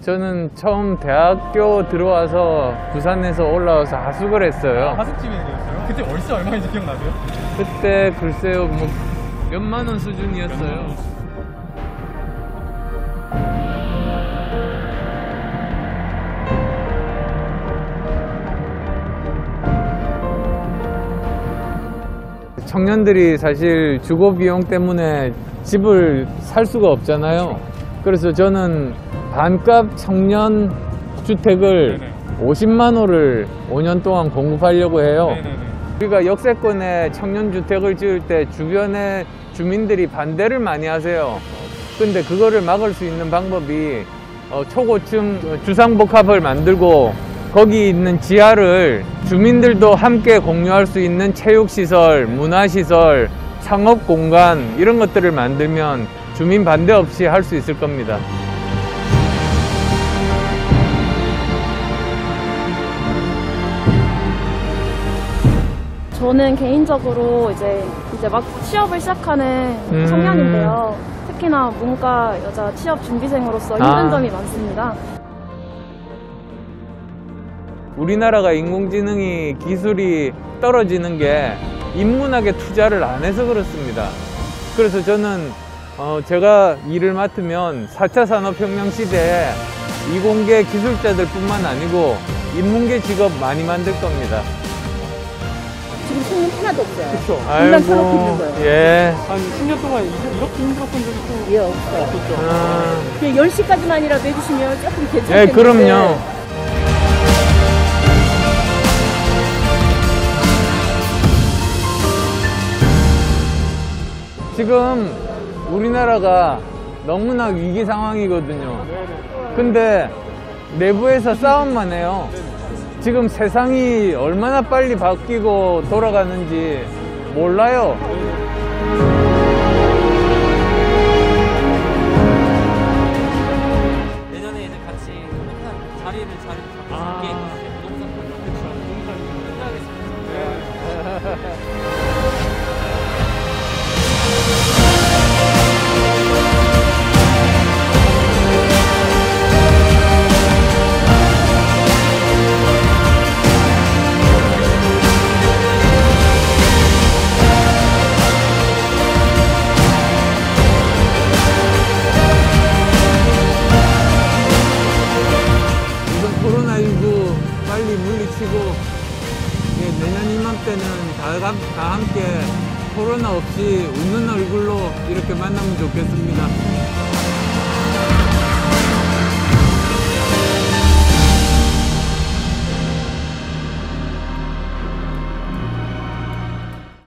저는 처음 대학교 들어와서 부산에서 올라와서 하숙을 했어요. 하숙집이었어요? 그때 월세 얼마인지 기억나세요? 그때 글쎄요, 뭐 몇만 원 수준이었어요. 청년들이 사실 주거 비용 때문에 집을 살 수가 없잖아요. 그래서 저는 반값 청년 주택을 50만 호를 5년 동안 공급하려고 해요. 우리가 역세권에 청년 주택을 지을 때 주변에 주민들이 반대를 많이 하세요. 근데 그거를 막을 수 있는 방법이 초고층 주상복합을 만들고 거기 있는 지하를 주민들도 함께 공유할 수 있는 체육시설, 문화시설, 창업공간 이런 것들을 만들면 주민 반대 없이 할 수 있을 겁니다. 저는 개인적으로 이제 막 취업을 시작하는 청년인데요. 특히나 문과 여자 취업 준비생으로서 힘든 점이 많습니다. 우리나라가 인공지능이 기술이 떨어지는 게 인문학에 투자를 안 해서 그렇습니다. 그래서 저는 제가 일을 맡으면 4차 산업혁명 시대에 이공계 기술자들 뿐만 아니고 인문계 직업 많이 만들 겁니다. 지금 손님 하나도 없어요. 그쵸. 금방 사놓고 있는 거예요. 예. 한 10년 동안 이렇게 힘들었던 적이 또 예, 없어요. 없었죠. 그냥 10시까지만이라도 해주시면 조금 괜찮겠는데. 예, 그럼요. 지금 우리나라가 너무나 위기 상황이거든요. 근데 내부에서 싸움만 해요. 지금 세상이 얼마나 빨리 바뀌고 돌아가는지 몰라요. 내년에 이제 같이 협력한 자리를 잡을 수 있게 부동산 생각하겠습니다. 코로나19 빨리 물리치고 내년 이맘때는 다 함께 코로나 없이 웃는 얼굴로 이렇게 만나면 좋겠습니다.